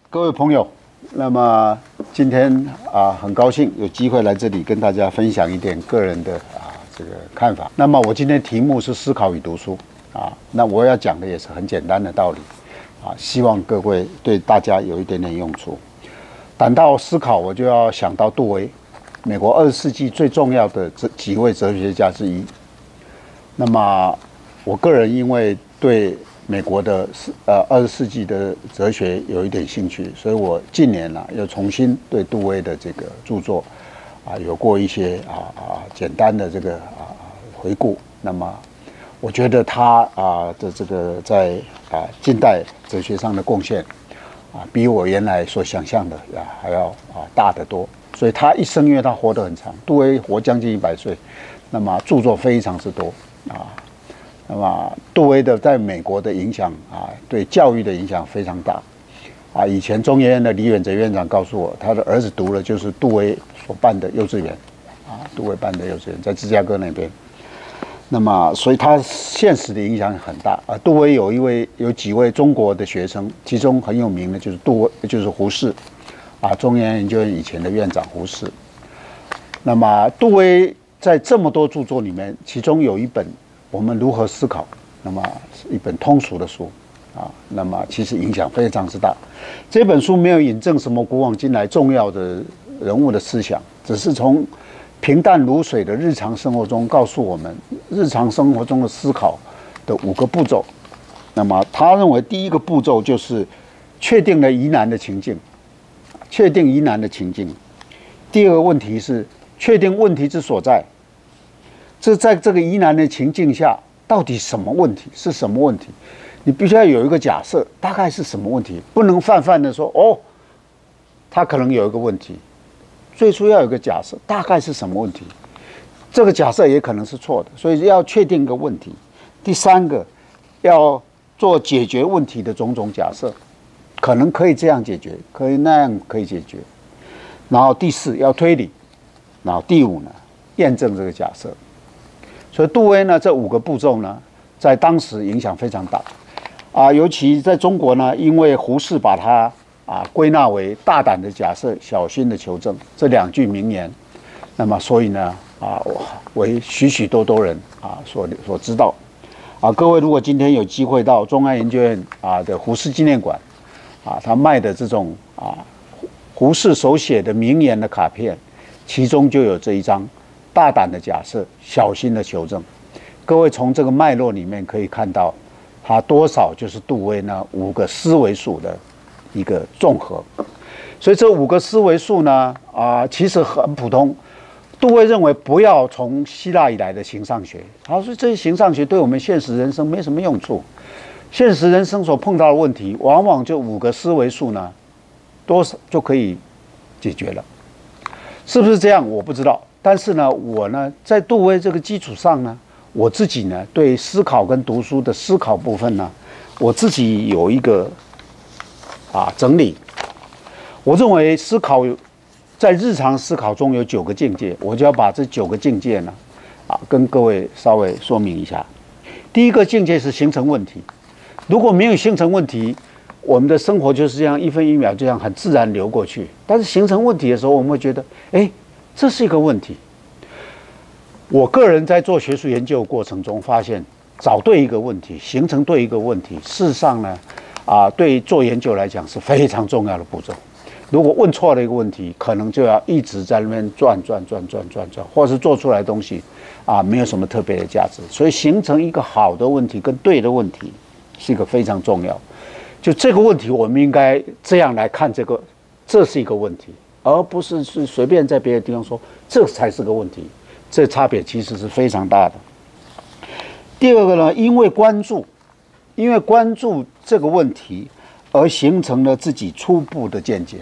各位朋友，那么今天很高兴有机会来这里跟大家分享一点个人的这个看法。那么我今天题目是思考与读书那我要讲的也是很简单的道理希望各位对大家有一点点用处。谈到思考，我就要想到杜威，美国20世纪最重要的几位哲学家之一。那么我个人因为对美国的20世纪的哲学有一点兴趣，所以我近年又重新对杜威的这个著作有过一些简单的这个回顾。那么我觉得他的这个在近代哲学上的贡献比我原来所想象的还要大得多。所以他一生，因为他活得很长，杜威活将近100岁，那么著作非常之多那么杜威的在美国的影响对教育的影响非常大以前中研院的李远哲院长告诉我，他的儿子读了就是杜威所办的幼稚园杜威办的幼稚园在芝加哥那边。那么所以他现实的影响很大杜威有几位中国的学生，其中很有名的就是胡适中研研究院以前的院长胡适。那么杜威在这么多著作里面，其中有一本我们如何思考，那么是一本通俗的书那么其实影响非常之大。这本书没有引证什么古往今来重要的人物的思想，只是从平淡如水的日常生活中告诉我们日常生活中的思考的5个步骤。那么他认为第一个步骤就是确定了疑难的情境，确定疑难的情境。第二个问题是确定问题之所在，这在这个疑难的情境下，到底什么问题是什么问题？你必须要有一个假设，大概是什么问题，不能泛泛的说他可能有一个问题。最初要有一个假设，大概是什么问题？这个假设也可能是错的，所以要确定一个问题。第三个，要做解决问题的种种假设，可能可以这样解决，可以那样可以解决。然后第4要推理，然后第5呢，验证这个假设。所以杜威呢，这5个步骤呢，在当时影响非常大尤其在中国呢，因为胡适把它归纳为大胆的假设，小心的求证这2句名言，那么所以呢为许多人所知道各位如果今天有机会到中安研究院的胡适纪念馆他卖的这种胡适手写的名言的卡片，其中就有这一张大胆的假设，小心的求证。各位从这个脉络里面可以看到，它多少就是杜威那5个思维术的一个综合。所以这5个思维术呢其实很普通。杜威认为不要从希腊以来的形上学，他说这些形上学对我们现实人生没什么用处。现实人生所碰到的问题，往往就5个思维术呢，多少就可以解决了。是不是这样？我不知道。但是呢，我呢在杜威这个基础上呢，我自己呢对思考跟读书的思考部分呢，我自己有一个整理。我认为思考在日常思考中有9个境界，我就要把这9个境界呢跟各位稍微说明一下。第一个境界是形成问题。如果没有形成问题，我们的生活就是这样1分1秒这样很自然流过去。但是形成问题的时候，我们会觉得这是一个问题。我个人在做学术研究的过程中发现，找对一个问题，形成对一个问题，事实上呢对做研究来讲是非常重要的步骤。如果问错了一个问题，可能就要一直在那边转，或是做出来的东西没有什么特别的价值。所以形成一个好的问题跟对的问题是一个非常重要。就这个问题，我们应该这样来看这是一个问题，而不是随便在别的地方说这才是个问题。这差别其实是非常大的。第二个呢，因为关注这个问题而形成了自己初步的见解。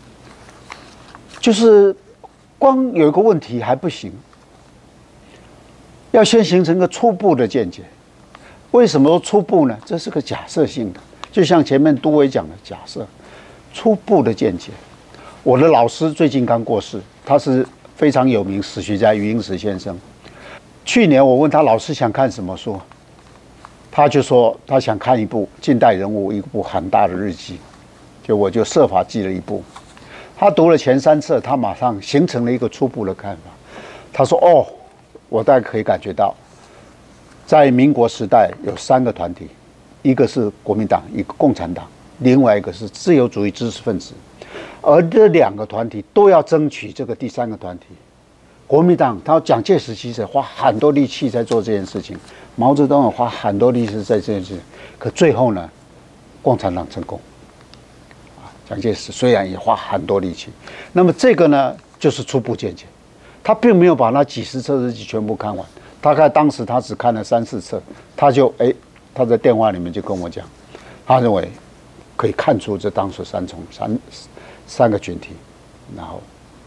就是光有一个问题还不行，要先形成一个初步的见解。为什么说初步呢？这是个假设性的，就像前面杜威讲的假设，初步的见解。我的老师最近刚过世，他是非常有名史学家余英时先生。去年我问他老师想看什么书，他就说他想看一部近代人物一部很大的日记。 就我就设法记了一部。他读了前3册，他马上形成了一个初步的看法。他说：“哦，我大概可以感觉到，在民国时代有3个团体，一个是国民党，一个共产党，另外一个是自由主义知识分子。而这2个团体都要争取这个第3个团体。国民党，他蒋介石其实花很多力气在做这件事情，毛泽东也花很多力气在这件事情，可最后呢，共产党成功。蒋介石虽然也花很多力气，那么这个呢就是初步见解，他并没有把那几十册日记全部看完，大概当时他只看了3、4册，他在电话里面就跟我讲，他认为可以看出这当时三个群体，然后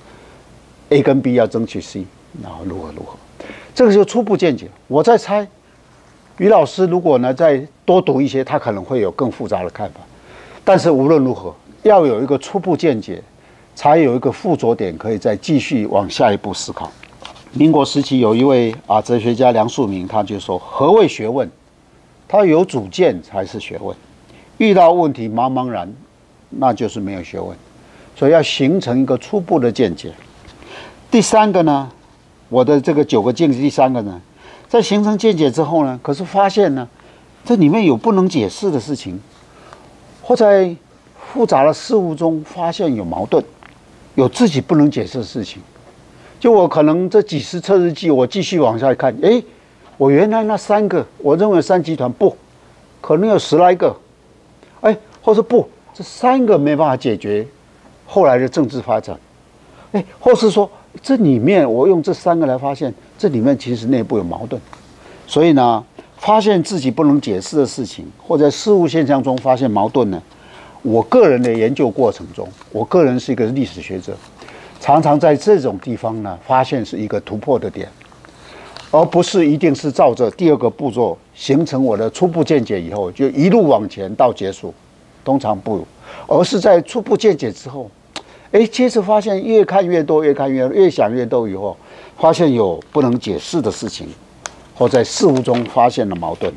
A 跟 B 要争取 C， 然后如何，这个就是初步见解。我在猜，于老师如果呢再多读一些，他可能会有更复杂的看法，但是无论如何。要有一个初步见解，才有一个附着点，可以再继续往下一步思考。民国时期有一位哲学家梁漱溟，他就说：“何谓学问？他有主见才是学问。遇到问题茫茫然，那就是没有学问。所以要形成一个初步的见解。第3个呢，我的这个9个见解，第3个呢，在形成见解之后呢，可是发现呢，这里面有不能解释的事情，或在复杂的事物中发现有矛盾，有自己不能解释的事情。就我可能这几十册日记，我继续往下看，我原来那3个，我认为3集团不，可能有10来个，或是不，这3个没办法解决后来的政治发展，或是说这里面我用这3个来发现，这里面其实内部有矛盾。所以呢，发现自己不能解释的事情，或在事物现象中发现矛盾呢，我个人的研究过程中，我个人是一个历史学者，常常在这种地方呢，发现是一个突破的点，而不是一定是照着第2个步骤形成我的初步见解以后就一路往前到结束，通常不，而是在初步见解之后，接着发现越看越多，越想越多以后，发现有不能解释的事情，或在事物中发现了矛盾。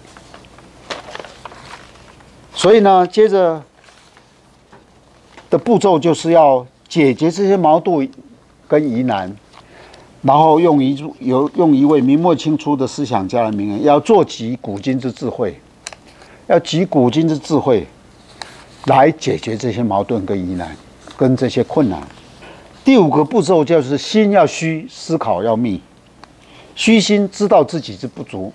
所以呢，接着的步骤就是要解决这些矛盾跟疑难，然后用一位明末清初的思想家的名言，要做集古今之智慧，要集古今之智慧来解决这些矛盾跟疑难跟这些困难。第5个步骤就是心要虚，思考要密。虚心知道自己之不足，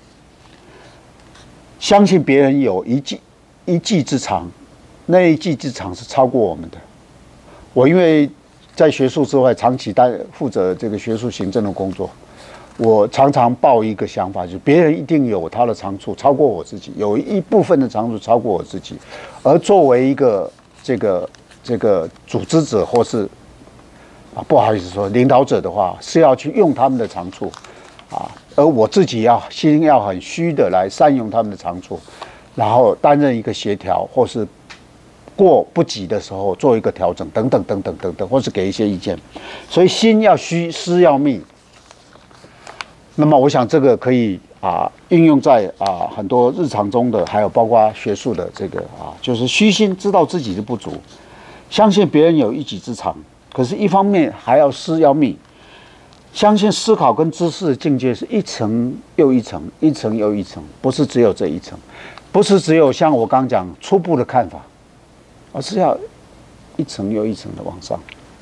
相信别人有一技之长，那一技之长是超过我们的。我因为在学术之外长期负责这个学术行政的工作，我常常抱一个想法，就是别人一定有他的长处超过我自己，有一部分的长处超过我自己，而作为一个这个组织者或是不好意思说领导者的话，是要去用他们的长处而我自己心要很虚的来善用他们的长处，然后担任一个协调，或是过不及的时候做一个调整，等等，或是给一些意见。所以心要虚，思要密。那么我想这个可以运用在很多日常中的，还有包括学术的这个就是虚心知道自己的不足，相信别人有一技之长，可是一方面还要思要密。相信思考跟知识的境界是一层又一层，一层又一层，不是只有这一层，不是只有像我刚讲初步的看法，而是要一层又一层的往上。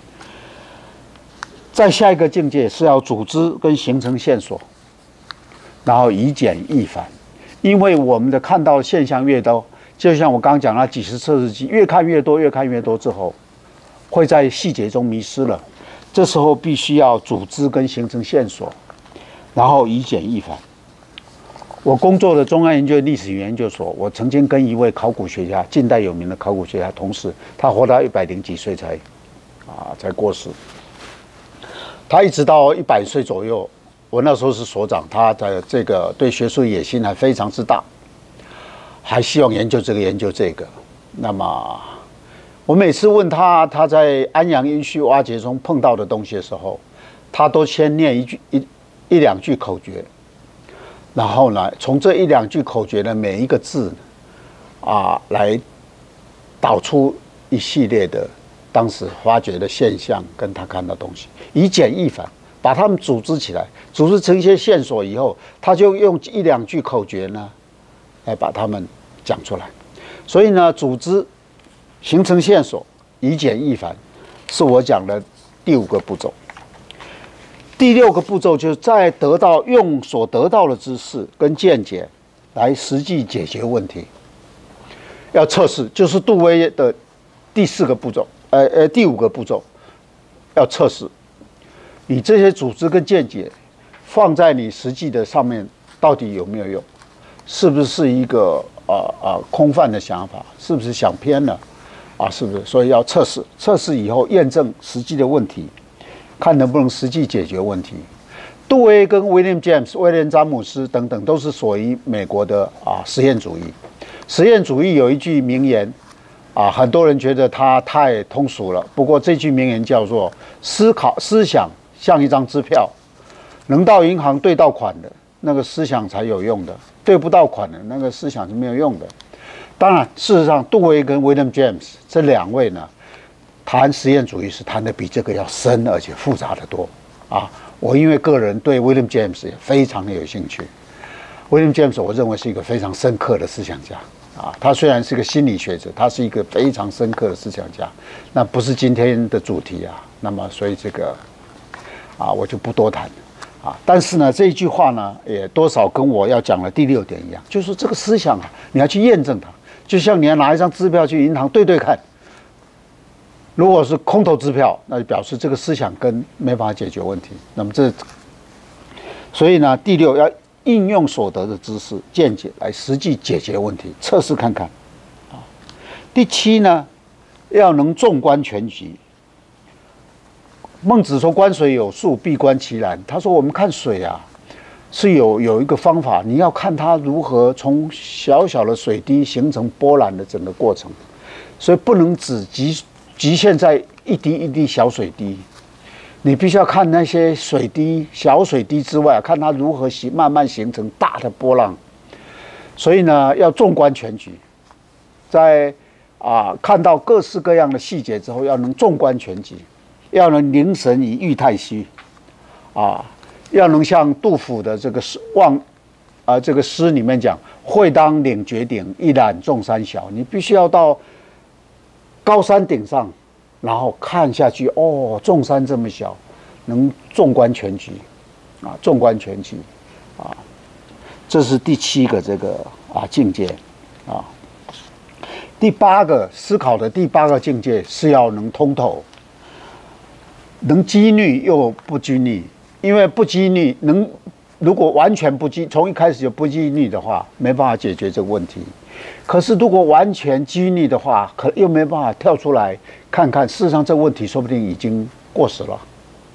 再下一个境界是要组织跟形成线索，然后以简易繁。因为我们的看到的现象越多，就像我刚刚讲那几十册日记，越看越多之后，会在细节中迷失了。这时候必须要组织跟形成线索，然后以简易繁。我工作的中央研究历史研究所，我曾经跟一位考古学家，近代有名的考古学家同事，他活到100几岁才过世。他一直到100岁左右，我那时候是所长，他的这个对学术野心还非常之大，还希望研究这个研究这个。那么我每次问他在安阳殷墟挖掘中碰到的东西的时候，他都先念一两句口诀，然后呢，从这1、2句口诀的每一个字来导出一系列的当时发掘的现象跟他看到东西，以简易繁，把他们组织起来，组织成一些线索以后，他就用1、2句口诀呢，来把他们讲出来。所以呢，组织形成线索，以简易繁，是我讲的第5个步骤。第6个步骤就是在用所得到的知识跟见解来实际解决问题。要测试，就是杜威的第4个步骤，第5个步骤，要测试你这些组织跟见解放在你实际的上面到底有没有用，是不是一个空泛的想法，是不是想偏了是不是？所以要测试，测试以后验证实际的问题，看能不能实际解决问题。杜威跟William James、威廉詹姆斯等等都是属于美国的实验主义。实验主义有一句名言很多人觉得它太通俗了，不过这句名言叫做思想像一张支票，能到银行兑到款的那个思想才有用的，兑不到款的那个思想是没有用的。当然事实上杜威跟 William James 这2位呢，谈实验主义是谈的比这个要深而且复杂的多我因为个人对 William James 也非常的有兴趣。William James 我认为是一个非常深刻的思想家他虽然是个心理学者，他是一个非常深刻的思想家，那不是今天的主题那么所以这个我就不多谈但是呢，这一句话呢，也多少跟我要讲的第6点一样，就是这个思想你要去验证它，就像你要拿一张支票去银行对看，如果是空头支票，那就表示这个思想跟没办法解决问题。那么所以呢，第6要应用所得的知识见解来实际解决问题，测试看看第7呢，要能纵观全局。孟子说观水有数，必观其然。他说我们看水是有一个方法，你要看它如何从小小的水滴形成波澜的整个过程，所以不能只局限在一滴一滴小水滴，你必须要看那些小水滴之外，看它如何慢慢形成大的波浪。所以呢，要纵观全局，在看到各式各样的细节之后，要能纵观全局，要能凝神以育太虚要能像杜甫的这个这个诗里面讲，会当凌绝顶，一览众山小。你必须要到高山顶上，然后看下去，众山这么小，能纵观全局纵观全局这是第7个这个境界第8个思考的第8个境界是要能通透，能激励又不激励。因为不激励如果完全不从一开始就不激励的话，没办法解决这个问题。可是如果完全激励的话，又没办法跳出来看看，事实上这个问题说不定已经过时了。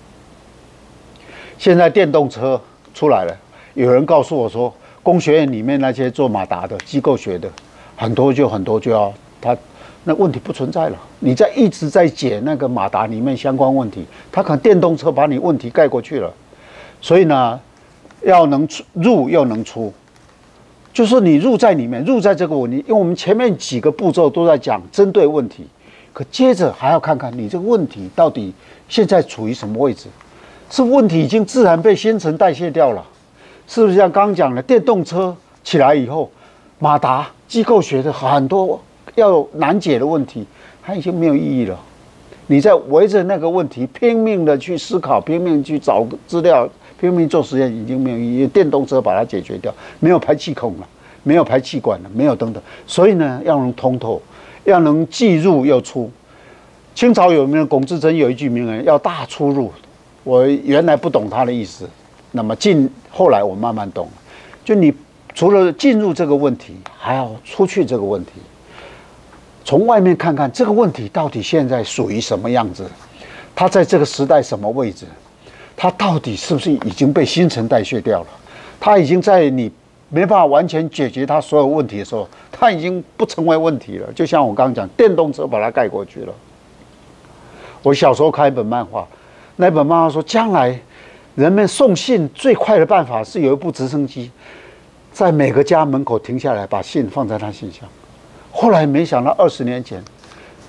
现在电动车出来了，有人告诉我说，工学院里面那些做马达的机构学的很多就要那问题不存在了。你一直在解那个马达里面相关问题，它可能电动车把你问题盖过去了。所以呢，要能入又能出，就是你入在里面，入在这个问题，因为我们前面几个步骤都在讲针对问题，可接着还要看看你这个问题到底现在处于什么位置，是问题已经自然被新陈代谢掉了，是不是像刚刚讲的电动车起来以后，马达机构学的很多要难解的问题，它已经没有意义了。你在围着那个问题拼命的去思考，拼命去找资料，拼命做实验，已经没有意义。因为电动车把它解决掉，没有排气孔了，没有排气管了，没有等等。所以呢，要能通透，要能既入又出。清朝有名的龚自珍有一句名言：“要大出入。”我原来不懂他的意思，那么后来我慢慢懂了。就你除了进入这个问题，还要出去这个问题。从外面看看这个问题到底现在属于什么样子，它在这个时代什么位置，它到底是不是已经被新陈代谢掉了？它已经在你没办法完全解决它所有问题的时候，它已经不成为问题了。就像我刚刚讲，电动车把它盖过去了。我小时候看一本漫画，那本漫画说，将来人们送信最快的办法是有一部直升机，在每个家门口停下来，把信放在他信箱。后来没想到20年前，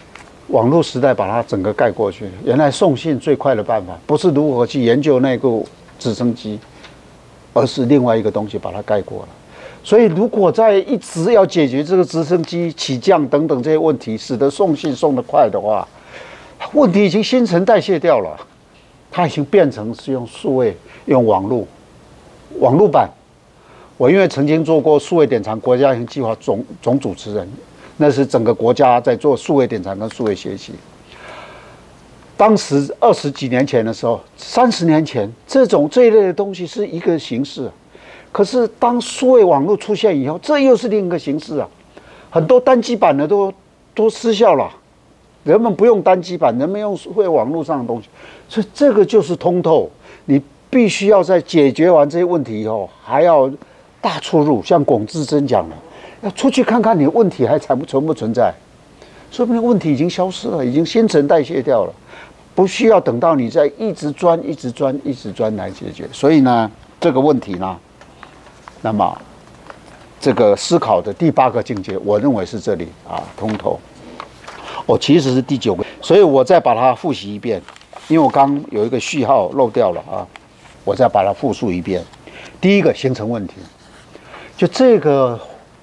网络时代把它整个盖过去。原来送信最快的办法，不是如何去研究那个直升机，而是另外一个东西把它盖过了。所以，如果在一直要解决这个直升机起降等等这些问题，使得送信送得快的话，问题已经新陈代谢掉了，它已经变成是用数位、用网络版。我因为曾经做过数位典藏国家型计划总主持人，那是整个国家在做数位典藏跟数位学习。当时20几年前的时候，30年前，这一类的东西是一个形式，可是当数位网络出现以后，这又是另一个形式啊！很多单机版的都失效了，人们不用单机版，人们用数位网络上的东西，所以这个就是通透。你必须要在解决完这些问题以后，还要大出入，像龚自珍讲的，要出去看看你的问题还存不存在，说不定问题已经消失了，已经新陈代谢掉了，不需要等到你再一直钻来解决。所以呢，这个问题呢，那么这个思考的第8个境界，我认为是这里啊，通透。其实是第9个，所以我再把它复习一遍，因为我刚有一个序号漏掉了啊，我再把它复述一遍。第一个形成问题，就这个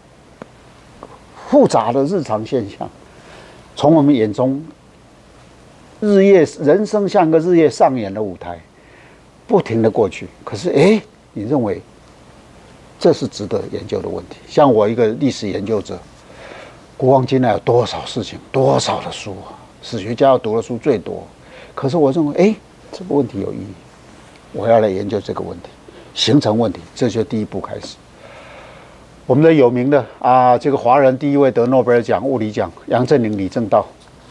复杂的日常现象，从我们眼中人生像个日夜上演的舞台，不停的过去。可是你认为这是值得研究的问题？像我一个历史研究者，古往今来有多少事情，多少的书啊，史学家要读的书最多。可是我认为，这个问题有意义，我要来研究这个问题，形成问题，这就第一步开始。我们的有名的这个华人第一位得诺贝尔奖物理奖杨振宁、李政道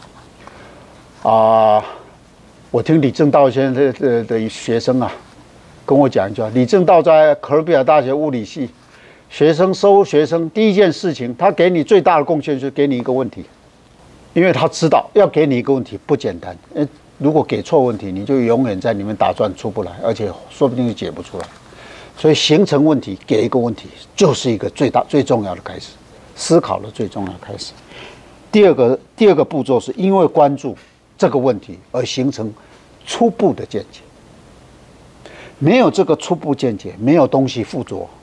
我听李政道先生的学生跟我讲一句话：李政道在哥伦比亚大学物理系，收学生第一件事情，他给你最大的贡献就是给你一个问题，因为他知道要给你一个问题不简单，如果给错问题，你就永远在里面打转出不来，而且说不定就解不出来。所以形成问题，给一个问题，就是一个最重要的开始，思考的最重要的开始。第二个步骤是因为关注这个问题而形成初步的见解。没有这个初步见解，没有东西附着，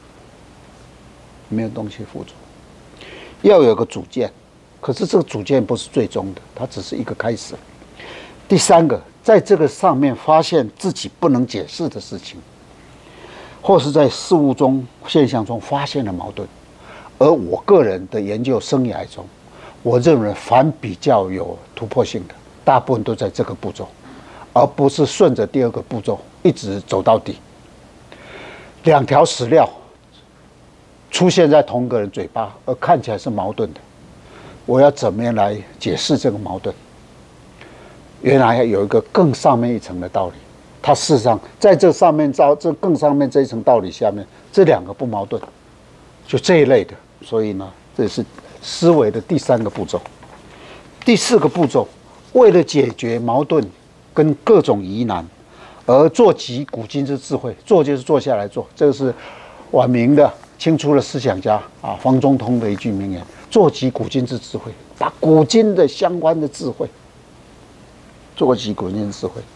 要有个主见，可是这个主见不是最终的，它只是一个开始。第3个，在这个上面发现自己不能解释的事情，或是在事物中现象中发现了矛盾。而我个人的研究生涯中，我认为凡比较有突破性的，大部分都在这个步骤，而不是顺着第2个步骤一直走到底。2条史料出现在同一个人嘴巴，而看起来是矛盾的，我要怎么样来解释这个矛盾？原来有一个更上面一层的道理，它事实上在这上面这更上面这一层道理下面，这2个不矛盾，就这一类的。所以呢，这是思维的第3个步骤。第4个步骤，为了解决矛盾跟各种疑难，而坐集古今之智慧，坐就是坐下来做，这个是晚明的清初的思想家黄宗通的一句名言：坐集古今之智慧，把古今的相关的智慧，坐集古今之智慧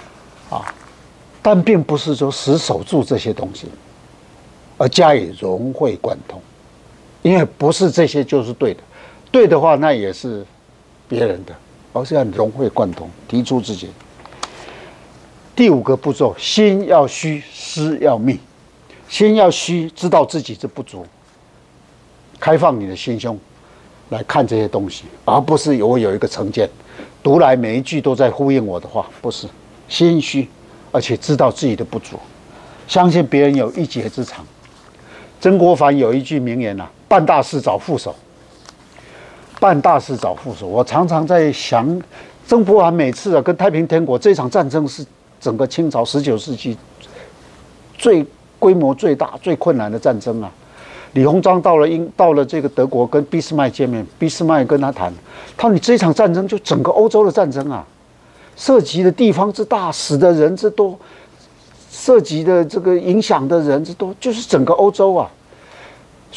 但并不是说死守住这些东西，而加以融会贯通，因为不是这些就是对的，对的话那也是别人的，而是要融会贯通，提出自己。第5个步骤，心要虚，思要密。心要虚，知道自己是不足，开放你的心胸来看这些东西，而不是我有一个成见，读来每一句都在呼应我的话，不是。心虚，而且知道自己的不足，相信别人有一技之长。曾国藩有一句名言办大事找副手。办大事找副手，我常常在想，曾国藩每次跟太平天国这场战争是整个清朝19世纪规模最大、最困难的战争李鸿章到了这个德国跟俾斯麦见面，俾斯麦跟他谈，他说你这场战争就整个欧洲的战争涉及的地方之大，死的人之多，涉及的这个影响的人之多，就是整个欧洲